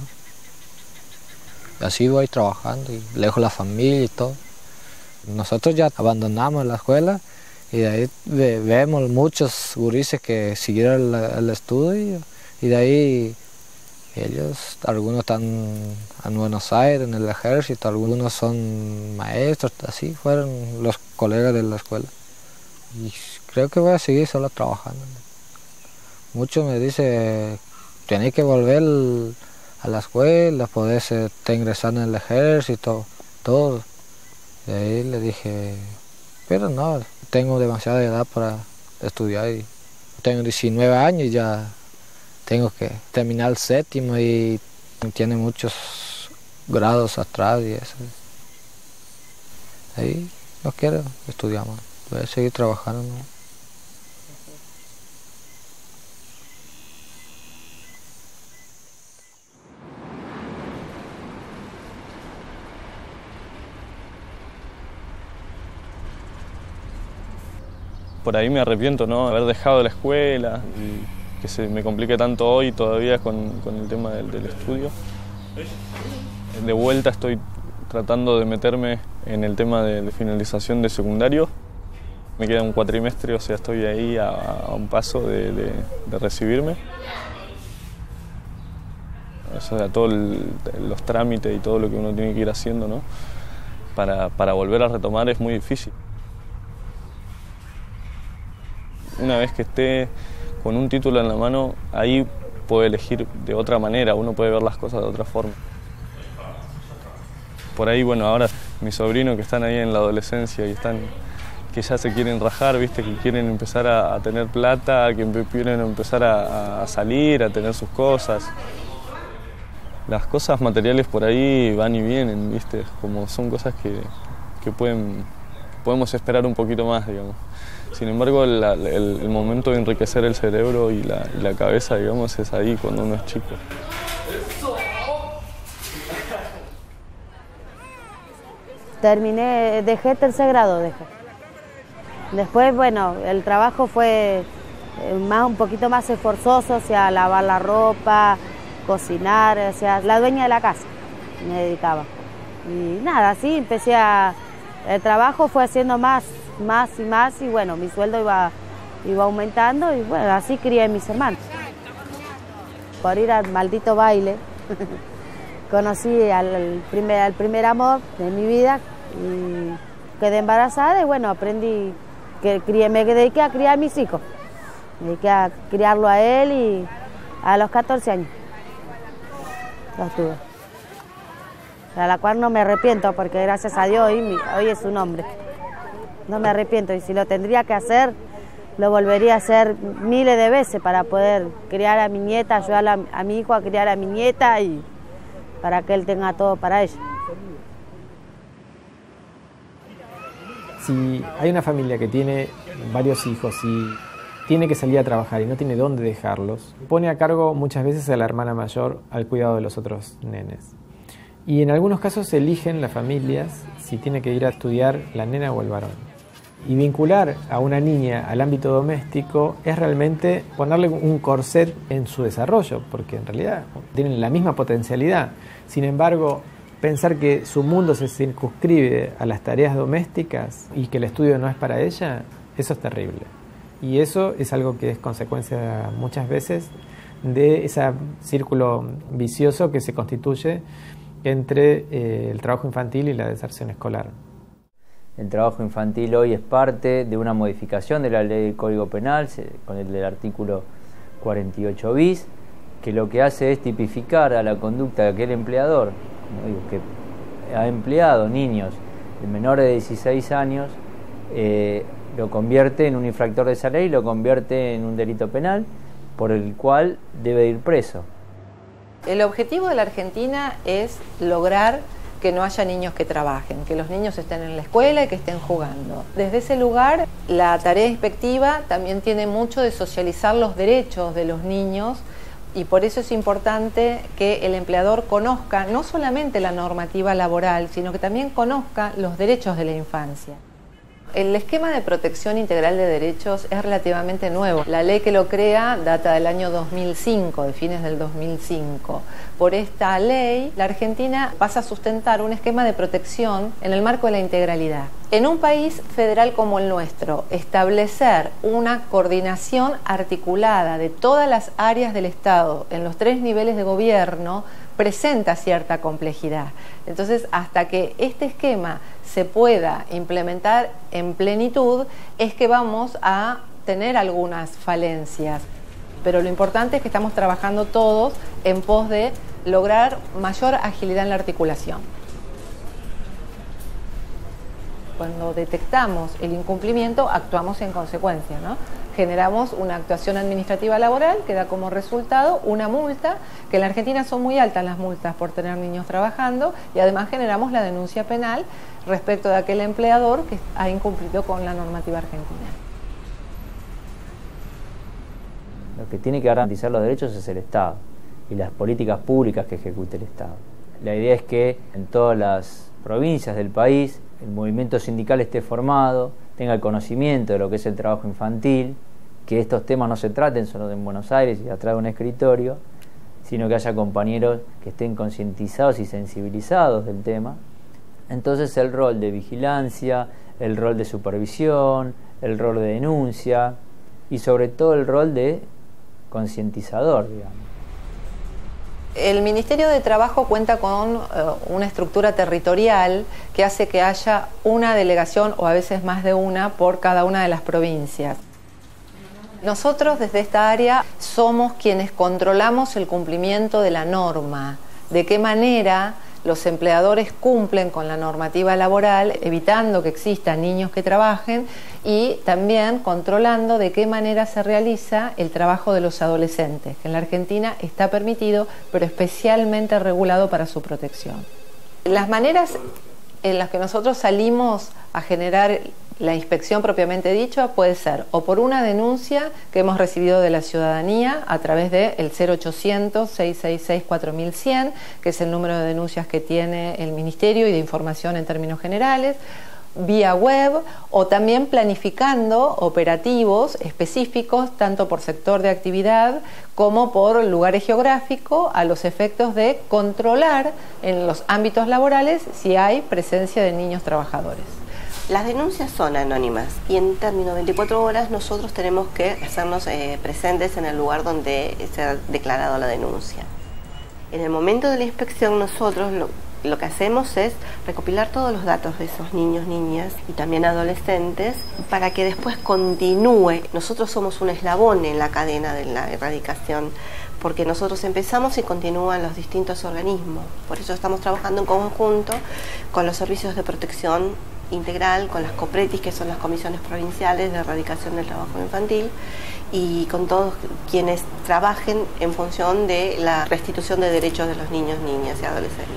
Y así voy trabajando y lejos la familia y todo. Nosotros ya abandonamos la escuela y de ahí ve, vemos muchos gurises que siguieron el, el estudio y de ahí ellos, algunos están en Buenos Aires, en el ejército, algunos son maestros, así fueron los colegas de la escuela. Y creo que voy a seguir solo trabajando. Muchos me dicen, tenés que volver a la escuela, podés te ingresar en el ejército, todo. Y ahí le dije, pero no, tengo demasiada edad para estudiar. Y tengo diecinueve años y ya tengo que terminar el séptimo y tiene muchos grados atrás y eso. Ahí no quiero estudiar más. Voy a seguir trabajando, ¿no? Por ahí me arrepiento, ¿no? Haber dejado la escuela y que se me complique tanto hoy todavía con, con el tema del, del estudio. De vuelta estoy tratando de meterme en el tema de, de finalización de secundario. Me queda un cuatrimestre, o sea, estoy ahí a, a un paso de, de, de recibirme. O sea, todos los trámites y todo lo que uno tiene que ir haciendo, ¿no? Para, para volver a retomar es muy difícil. Una vez que esté con un título en la mano, ahí puede elegir de otra manera, uno puede ver las cosas de otra forma. Por ahí, bueno, ahora mis sobrinos que están ahí en la adolescencia y están, que ya se quieren rajar, viste, que quieren empezar a, a tener plata, que quieren empezar a, a salir, a tener sus cosas. Las cosas materiales por ahí van y vienen, viste, como son cosas que, que pueden, podemos esperar un poquito más, digamos. Sin embargo, la, el, el momento de enriquecer el cerebro y la, y la cabeza, digamos, es ahí cuando uno es chico. Terminé, dejé tercer grado, dejé. Después, bueno, el trabajo fue más, un poquito más esforzoso, o sea, lavar la ropa, cocinar, o sea, la dueña de la casa me dedicaba. Y nada, así empecé a... El trabajo fue haciendo más, más y más, y bueno, mi sueldo iba, iba aumentando, y bueno, así crié a mis hermanos. Por ir al maldito baile, conocí al primer, al primer amor de mi vida, y quedé embarazada, y bueno, aprendí, que crié, me dediqué a criar a mis hijos. Me dediqué a criarlo a él, y a los catorce años los tuve. A la cual no me arrepiento, porque gracias a Dios hoy, hoy es un hombre. No me arrepiento, y si lo tendría que hacer, lo volvería a hacer miles de veces para poder criar a mi nieta, ayudar a, a mi hijo a criar a mi nieta y para que él tenga todo para ella. Si hay una familia que tiene varios hijos y tiene que salir a trabajar y no tiene dónde dejarlos, pone a cargo muchas veces a la hermana mayor al cuidado de los otros nenes. Y en algunos casos eligen las familias si tiene que ir a estudiar la nena o el varón. Y vincular a una niña al ámbito doméstico es realmente ponerle un corset en su desarrollo, porque en realidad tienen la misma potencialidad. Sin embargo, pensar que su mundo se circunscribe a las tareas domésticas y que el estudio no es para ella, eso es terrible. Y eso es algo que es consecuencia muchas veces de ese círculo vicioso que se constituye entre eh, el trabajo infantil y la deserción escolar. El trabajo infantil hoy es parte de una modificación de la ley del Código Penal, con el del artículo cuarenta y ocho bis, que lo que hace es tipificar a la conducta de aquel empleador, ¿no? Digo, que ha empleado niños de menores de dieciséis años, eh, lo convierte en un infractor de esa ley, lo convierte en un delito penal por el cual debe ir preso. El objetivo de la Argentina es lograr que no haya niños que trabajen, que los niños estén en la escuela y que estén jugando. Desde ese lugar, la tarea inspectiva también tiene mucho de socializar los derechos de los niños y por eso es importante que el empleador conozca no solamente la normativa laboral, sino que también conozca los derechos de la infancia. El esquema de protección integral de derechos es relativamente nuevo. La ley que lo crea data del año dos mil cinco, de fines del dos mil cinco. Por esta ley, la Argentina pasa a sustentar un esquema de protección en el marco de la integralidad. En un país federal como el nuestro, establecer una coordinación articulada de todas las áreas del Estado en los tres niveles de gobierno presenta cierta complejidad. Entonces, hasta que este esquema se pueda implementar en plenitud, es que vamos a tener algunas falencias. Pero lo importante es que estamos trabajando todos en pos de lograr mayor agilidad en la articulación. Cuando detectamos el incumplimiento, actuamos en consecuencia, ¿no? Generamos una actuación administrativa laboral que da como resultado una multa, que en la Argentina son muy altas las multas por tener niños trabajando, y además generamos la denuncia penal respecto de aquel empleador que ha incumplido con la normativa argentina. Lo que tiene que garantizar los derechos es el Estado y las políticas públicas que ejecute el Estado. La idea es que en todas las provincias del país el movimiento sindical esté formado, tenga el conocimiento de lo que es el trabajo infantil, que estos temas no se traten solo en Buenos Aires y atrás de un escritorio, sino que haya compañeros que estén concientizados y sensibilizados del tema. Entonces el rol de vigilancia, el rol de supervisión, el rol de denuncia y sobre todo el rol de concientizador, digamos. El Ministerio de Trabajo cuenta con uh, una estructura territorial que hace que haya una delegación o a veces más de una por cada una de las provincias. Nosotros desde esta área somos quienes controlamos el cumplimiento de la norma, de qué manera los empleadores cumplen con la normativa laboral, evitando que existan niños que trabajen y también controlando de qué manera se realiza el trabajo de los adolescentes, que en la Argentina está permitido, pero especialmente regulado para su protección. Las maneras en las que nosotros salimos a generar la inspección propiamente dicha puede ser o por una denuncia que hemos recibido de la ciudadanía a través del cero ochocientos, seiscientos sesenta y seis, cuatro mil cien, que es el número de denuncias que tiene el Ministerio y de información en términos generales, vía web o también planificando operativos específicos tanto por sector de actividad como por lugares geográficos a los efectos de controlar en los ámbitos laborales si hay presencia de niños trabajadores. Las denuncias son anónimas y en términos de veinticuatro horas nosotros tenemos que hacernos eh, presentes en el lugar donde se ha declarado la denuncia. En el momento de la inspección nosotros lo, lo que hacemos es recopilar todos los datos de esos niños, niñas y también adolescentes para que después continúe. Nosotros somos un eslabón en la cadena de la erradicación porque nosotros empezamos y continúan los distintos organismos. Por eso estamos trabajando en conjunto con los servicios de protección integral con las COPRETIS, que son las comisiones provinciales de erradicación del trabajo infantil, y con todos quienes trabajen en función de la restitución de derechos de los niños, niñas y adolescentes.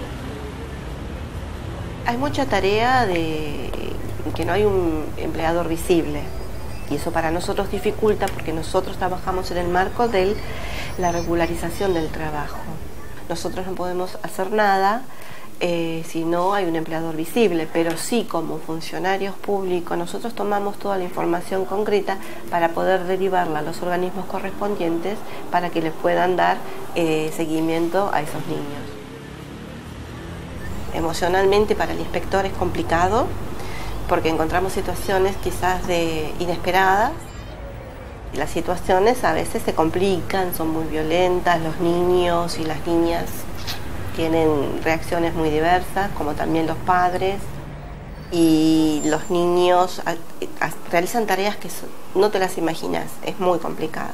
Hay mucha tarea de que no hay un empleador visible, y eso para nosotros dificulta porque nosotros trabajamos en el marco de la regularización del trabajo. Nosotros no podemos hacer nada eh, si no hay un empleador visible, pero sí como funcionarios públicos nosotros tomamos toda la información concreta para poder derivarla a los organismos correspondientes para que les puedan dar eh, seguimiento a esos niños. Emocionalmente para el inspector es complicado porque encontramos situaciones quizás de inesperadas. Las situaciones a veces se complican, son muy violentas, los niños y las niñas tienen reacciones muy diversas, como también los padres, y los niños realizan tareas que no te las imaginas, es muy complicado.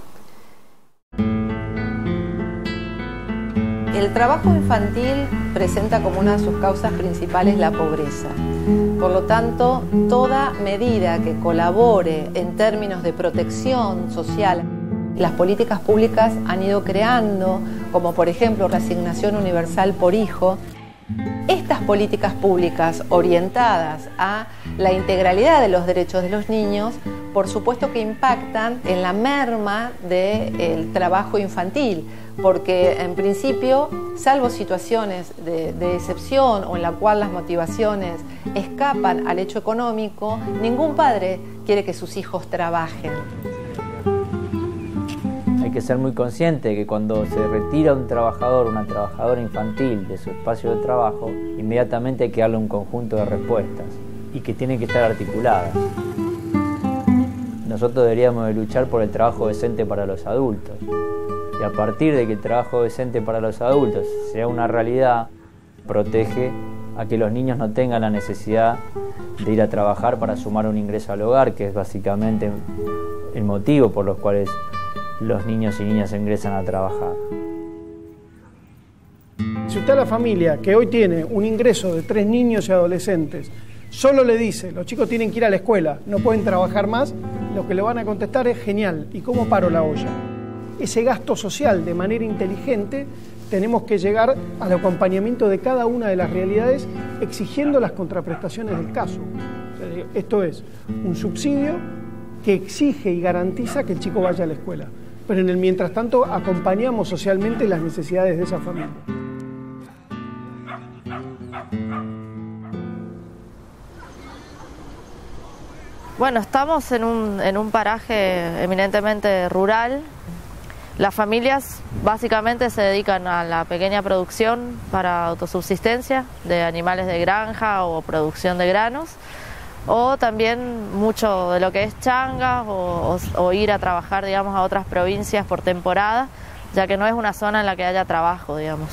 El trabajo infantil presenta como una de sus causas principales la pobreza. Por lo tanto, toda medida que colabore en términos de protección social, las políticas públicas han ido creando, como por ejemplo la asignación universal por hijo. Estas políticas públicas orientadas a la integralidad de los derechos de los niños, por supuesto que impactan en la merma del trabajo infantil, porque en principio, salvo situaciones de, de excepción o en la cual las motivaciones escapan al hecho económico, ningún padre quiere que sus hijos trabajen. Hay que ser muy consciente de que cuando se retira un trabajador o una trabajadora infantil de su espacio de trabajo, inmediatamente hay que darle un conjunto de respuestas y que tienen que estar articuladas. Nosotros deberíamos de luchar por el trabajo decente para los adultos. Y a partir de que el trabajo decente para los adultos sea una realidad, protege a que los niños no tengan la necesidad de ir a trabajar para sumar un ingreso al hogar, que es básicamente el motivo por los cuales los niños y niñas ingresan a trabajar. Si usted a la familia que hoy tiene un ingreso de tres niños y adolescentes solo le dice, los chicos tienen que ir a la escuela, no pueden trabajar más, lo que le van a contestar es genial, ¿y cómo paro la olla? Ese gasto social de manera inteligente, tenemos que llegar al acompañamiento de cada una de las realidades exigiendo las contraprestaciones del caso. Esto es un subsidio que exige y garantiza que el chico vaya a la escuela, pero en el mientras tanto acompañamos socialmente las necesidades de esa familia. Bueno, estamos en un, en un paraje eminentemente rural. Las familias básicamente se dedican a la pequeña producción para autosubsistencia de animales de granja o producción de granos, o también mucho de lo que es changa o, o, o ir a trabajar, digamos, a otras provincias por temporada, ya que no es una zona en la que haya trabajo, digamos.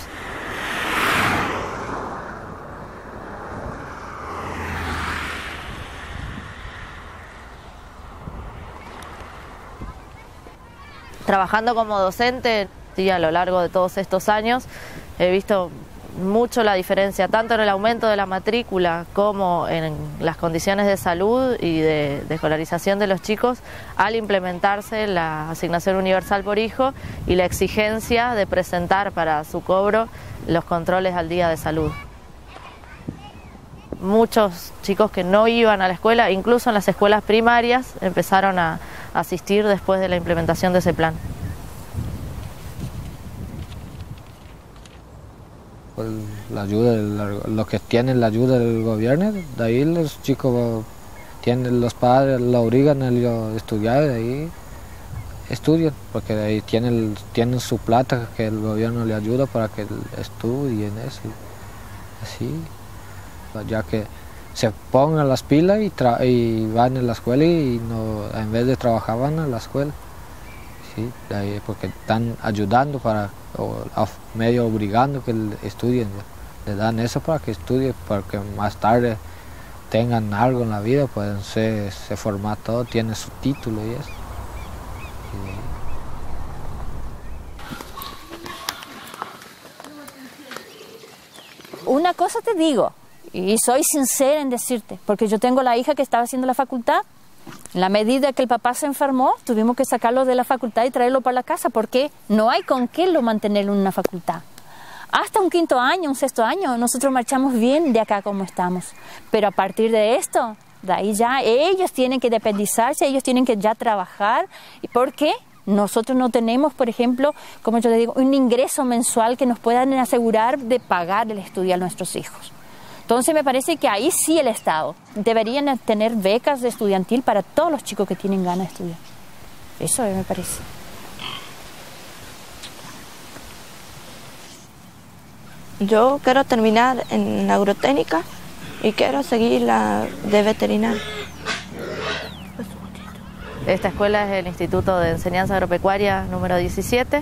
Trabajando como docente, sí, a lo largo de todos estos años, he visto mucho la diferencia, tanto en el aumento de la matrícula como en las condiciones de salud y de, de escolarización de los chicos al implementarse la asignación universal por hijo y la exigencia de presentar para su cobro los controles al día de salud. Muchos chicos que no iban a la escuela, incluso en las escuelas primarias, empezaron a asistir después de la implementación de ese plan. La ayuda, los que tienen la ayuda del gobierno, de ahí los chicos tienen, los padres lo obligan a estudiar, de ahí estudian, porque de ahí tienen, tienen su plata que el gobierno le ayuda para que estudien eso, así, ya que se pongan las pilas y, tra y van a la escuela y no, en vez de trabajar van a la escuela, sí, de ahí, porque están ayudando para, o medio obligando que estudien, le dan eso para que estudien, para que más tarde tengan algo en la vida, pueden ser, se formar todo, tienen su título y eso. Una cosa te digo, Y soy sincera en decirte, porque yo tengo la hija que estaba haciendo la facultad. En la medida que el papá se enfermó, tuvimos que sacarlo de la facultad y traerlo para la casa, porque no hay con qué lo mantenerlo en una facultad. Hasta un quinto año, un sexto año, nosotros marchamos bien de acá como estamos. Pero a partir de esto, de ahí ya ellos tienen que independizarse, ellos tienen que ya trabajar. ¿Y por qué? Nosotros no tenemos, por ejemplo, como yo le digo, un ingreso mensual que nos puedan asegurar de pagar el estudio a nuestros hijos. Entonces me parece que ahí sí el Estado deberían tener becas de estudiantil para todos los chicos que tienen ganas de estudiar. Eso me parece. Yo quiero terminar en agrotécnica y quiero seguir la de veterinaria. Esta escuela es el Instituto de Enseñanza Agropecuaria número diecisiete,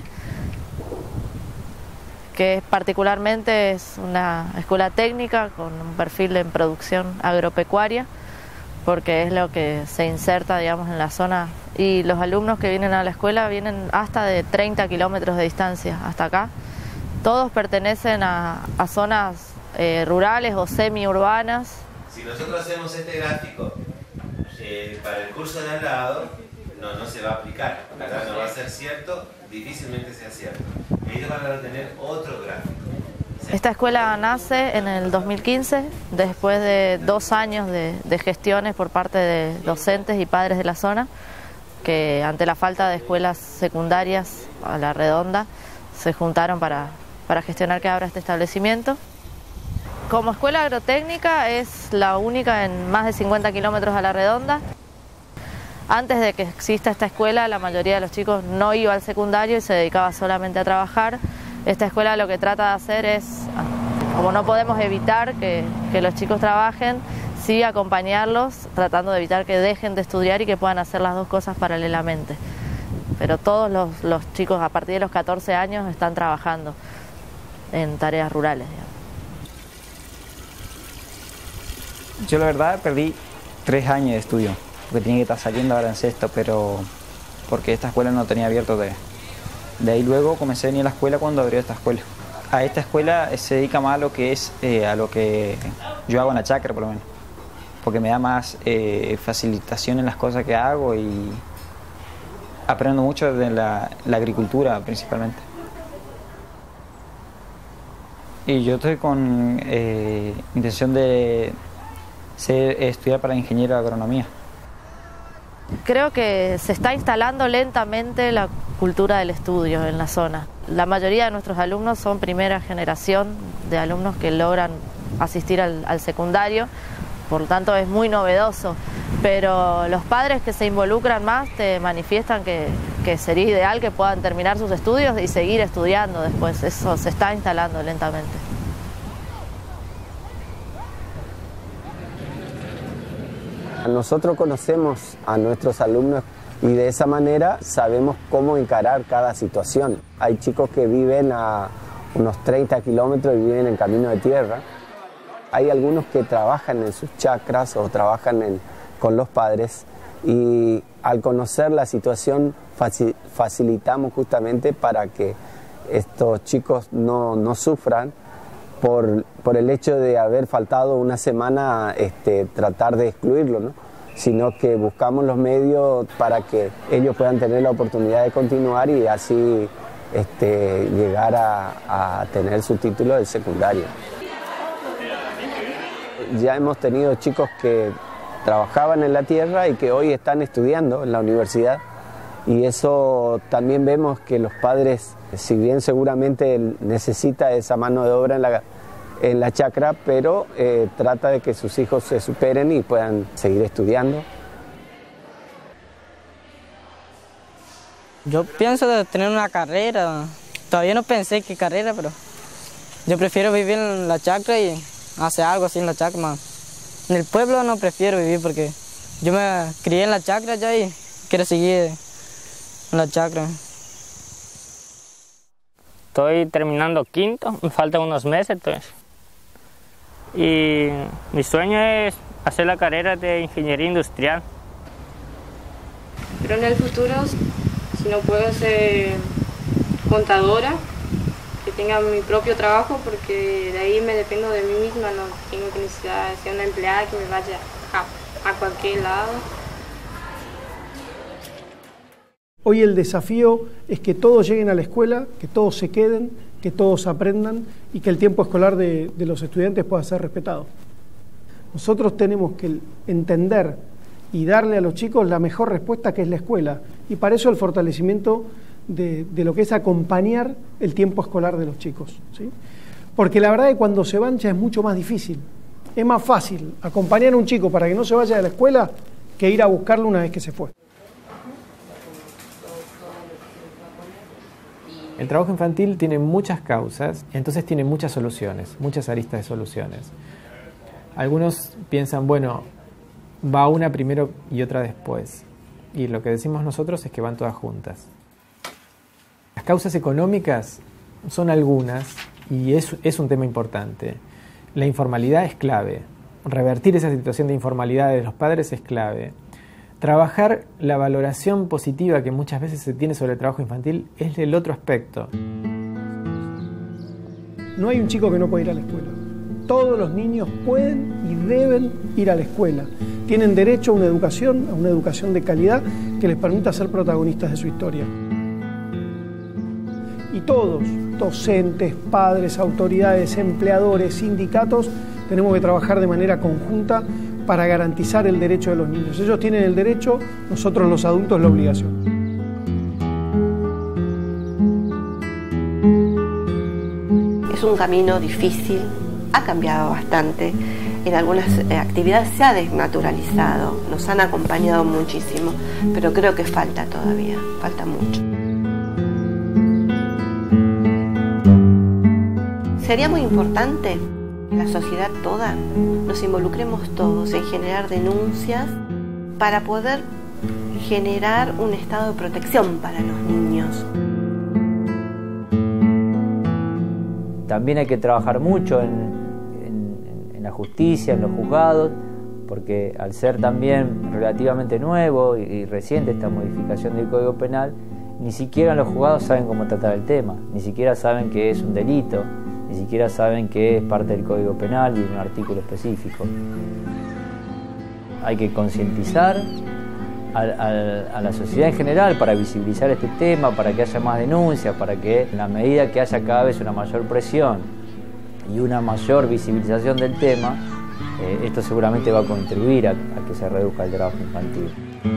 que particularmente es una escuela técnica con un perfil en producción agropecuaria, porque es lo que se inserta, digamos, en la zona, y los alumnos que vienen a la escuela vienen hasta de treinta kilómetros de distancia hasta acá. Todos pertenecen a, a zonas eh, rurales o semiurbanas. Si nosotros hacemos este gráfico eh, para el curso de al lado, no, no se va a aplicar, ¿verdad? No va a ser cierto, difícilmente sea cierto. Ellos van a tener otro gráfico. Esta escuela nace en el dos mil quince, después de dos años de, de gestiones por parte de docentes y padres de la zona, que ante la falta de escuelas secundarias a la redonda, se juntaron para, para gestionar que abra este establecimiento. Como escuela agrotécnica es la única en más de cincuenta kilómetros a la redonda. Antes de que exista esta escuela, la mayoría de los chicos no iba al secundario y se dedicaba solamente a trabajar. Esta escuela lo que trata de hacer es, como no podemos evitar que, que los chicos trabajen, sí acompañarlos, tratando de evitar que dejen de estudiar y que puedan hacer las dos cosas paralelamente. Pero todos los, los chicos a partir de los catorce años están trabajando en tareas rurales, digamos. Yo la verdad perdí tres años de estudio, porque tenía que estar saliendo ahora en sexto, pero porque esta escuela no tenía abierto de, de ahí luego comencé a venir a la escuela cuando abrió esta escuela. A esta escuela se dedica más a lo que es, eh, a lo que yo hago en la chacra por lo menos, porque me da más eh, facilitación en las cosas que hago y aprendo mucho de la, la agricultura principalmente. Y yo estoy con eh, intención de ser, estudiar para ingeniero de agronomía. Creo que se está instalando lentamente la cultura del estudio en la zona. La mayoría de nuestros alumnos son primera generación de alumnos que logran asistir al, al secundario, por lo tanto es muy novedoso. Pero los padres que se involucran más te manifiestan que, que sería ideal que puedan terminar sus estudios y seguir estudiando después. Eso se está instalando lentamente. Nosotros conocemos a nuestros alumnos y de esa manera sabemos cómo encarar cada situación. Hay chicos que viven a unos treinta kilómetros y viven en camino de tierra. Hay algunos que trabajan en sus chacras o trabajan en, con los padres y al conocer la situación facilitamos justamente para que estos chicos no, no sufran por, por el hecho de haber faltado una semana, este, tratar de excluirlo, ¿no? Sino que buscamos los medios para que ellos puedan tener la oportunidad de continuar y así este, llegar a, a tener su título del secundario. Ya hemos tenido chicos que trabajaban en la tierra y que hoy están estudiando en la universidad y eso también vemos que los padres, si bien seguramente necesita esa mano de obra en la, en la chacra, pero eh, trata de que sus hijos se superen y puedan seguir estudiando. Yo pienso de tener una carrera, todavía no pensé qué carrera, pero yo prefiero vivir en la chacra y hacer algo así en la chacra. Más. En el pueblo no prefiero vivir porque yo me crié en la chacra ya y quiero seguir en la chacra. Estoy terminando quinto, me faltan unos meses entonces. Y mi sueño es hacer la carrera de ingeniería industrial. Pero en el futuro, si no puedo ser contadora, tenga mi propio trabajo, porque de ahí me dependo de mí misma, no tengo que necesitar ser una empleada que me vaya a, a cualquier lado. Hoy el desafío es que todos lleguen a la escuela, que todos se queden, que todos aprendan y que el tiempo escolar de, de los estudiantes pueda ser respetado. Nosotros tenemos que entender y darle a los chicos la mejor respuesta, que es la escuela, y para eso el fortalecimiento de, de lo que es acompañar el tiempo escolar de los chicos, ¿sí? Porque la verdad es que cuando se van ya es mucho más difícil. Es más fácil acompañar a un chico para que no se vaya de la escuela que ir a buscarlo una vez que se fue. El trabajo infantil tiene muchas causas, entonces tiene muchas soluciones, muchas aristas de soluciones. Algunos piensan, bueno, va una primero y otra después. Y lo que decimos nosotros es que van todas juntas. Las causas económicas son algunas y es, es un tema importante. La informalidad es clave. Revertir esa situación de informalidad de los padres es clave. Trabajar la valoración positiva que muchas veces se tiene sobre el trabajo infantil es el otro aspecto. No hay un chico que no pueda ir a la escuela. Todos los niños pueden y deben ir a la escuela. Tienen derecho a una educación, a una educación de calidad que les permita ser protagonistas de su historia. Y todos, docentes, padres, autoridades, empleadores, sindicatos, tenemos que trabajar de manera conjunta para garantizar el derecho de los niños. Ellos tienen el derecho, nosotros los adultos la obligación. Es un camino difícil, ha cambiado bastante, en algunas actividades se ha desnaturalizado, nos han acompañado muchísimo, pero creo que falta todavía, falta mucho. Sería muy importante que la sociedad toda nos involucremos todos en generar denuncias para poder generar un estado de protección para los niños. También hay que trabajar mucho en, en, en la justicia, en los juzgados, porque al ser también relativamente nuevo y, y reciente esta modificación del Código Penal, ni siquiera los juzgados saben cómo tratar el tema, ni siquiera saben que es un delito, ni siquiera saben que es parte del Código Penal y un artículo específico. Hay que concientizar a, a, a la sociedad en general para visibilizar este tema, para que haya más denuncias, para que en la medida que haya cada vez una mayor presión y una mayor visibilización del tema, eh, esto seguramente va a contribuir a, a que se reduzca el trabajo infantil.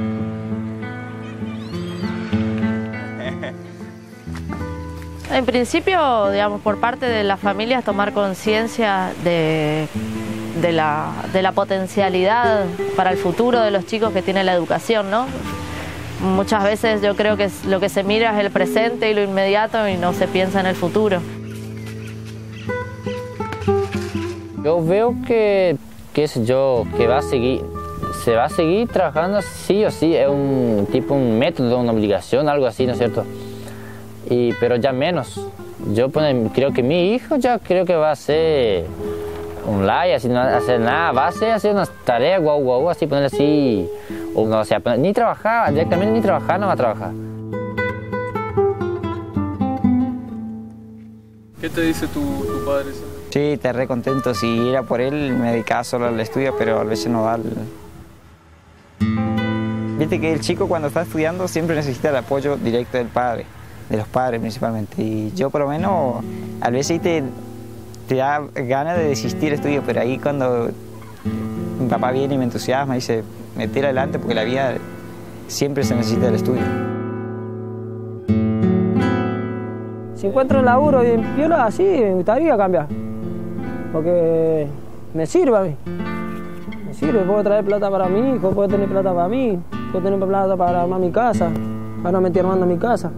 En principio, digamos, por parte de las familias tomar conciencia de, de, la, de la potencialidad para el futuro de los chicos que tiene la educación, ¿no? Muchas veces yo creo que lo que se mira es el presente y lo inmediato y no se piensa en el futuro. Yo veo que, qué sé yo, que va a seguir, se va a seguir trabajando sí o sí, es un tipo, un método, una obligación, algo así, ¿no es cierto? Y, pero ya menos. Yo pues, creo que mi hijo ya creo que va a ser un like, así no va a hacer nada, va a hacer, hacer unas tareas, guau, guau, así ponerle así, o no, o sea, ni trabajar, directamente ni trabajar, no va a trabajar. ¿Qué te dice tu, tu padre? Sí, te re contento. Si era por él, me dedicaba solo al estudio, pero a veces no da el... Viste que el chico cuando está estudiando siempre necesita el apoyo directo del padre, de los padres principalmente. Y yo por lo menos, a veces te, te da ganas de desistir del estudio, pero ahí cuando mi papá viene y me entusiasma, dice, meter adelante porque la vida siempre se necesita del estudio. Si encuentro un laburo bien piola así, me gustaría cambiar. Porque me sirve a mí. Me sirve, puedo traer plata para mi hijo, puedo tener plata para mí, puedo tener plata para armar mi casa, para no meter armando mi casa.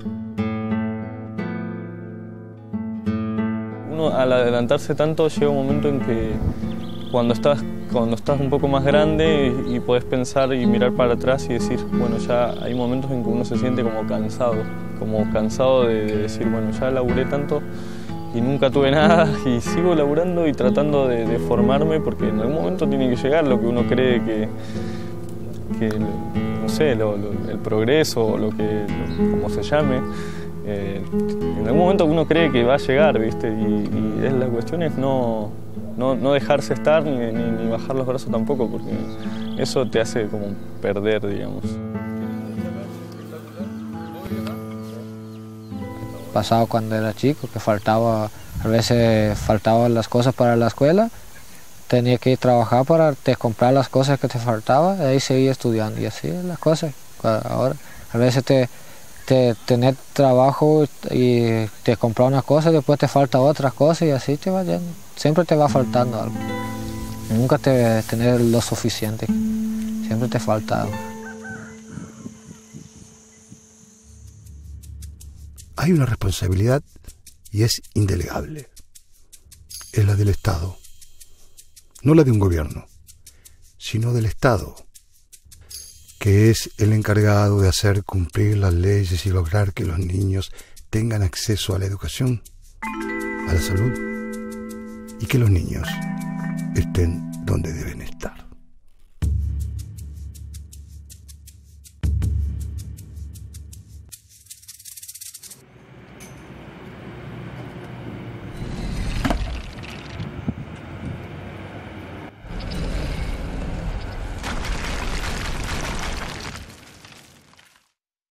Uno al adelantarse tanto llega un momento en que cuando estás, cuando estás un poco más grande y, y podés pensar y mirar para atrás y decir, bueno, ya hay momentos en que uno se siente como cansado, como cansado de, de decir, bueno, ya laburé tanto y nunca tuve nada y sigo laburando y tratando de, de formarme porque en algún momento tiene que llegar lo que uno cree que, que no sé, lo, lo, el progreso o lo que, lo, como se llame, Eh, en algún momento uno cree que va a llegar, ¿viste? Y, y es, la cuestión es no, no, no dejarse estar ni, ni, ni bajar los brazos tampoco, porque eso te hace como perder, digamos. Pasado cuando era chico, que faltaba, a veces faltaban las cosas para la escuela, tenía que ir a trabajar para te comprar las cosas que te faltaban y ahí seguía estudiando y así es las cosas. Ahora, a veces te, te tener trabajo y te comprar una cosa y después te falta otra cosa y así te va yendo. Siempre te va faltando algo. Nunca te tener lo suficiente, siempre te falta algo. Hay una responsabilidad y es indelegable. Es la del Estado. No la de un gobierno, sino del Estado, que es el encargado de hacer cumplir las leyes y lograr que los niños tengan acceso a la educación, a la salud y que los niños estén donde deben estar.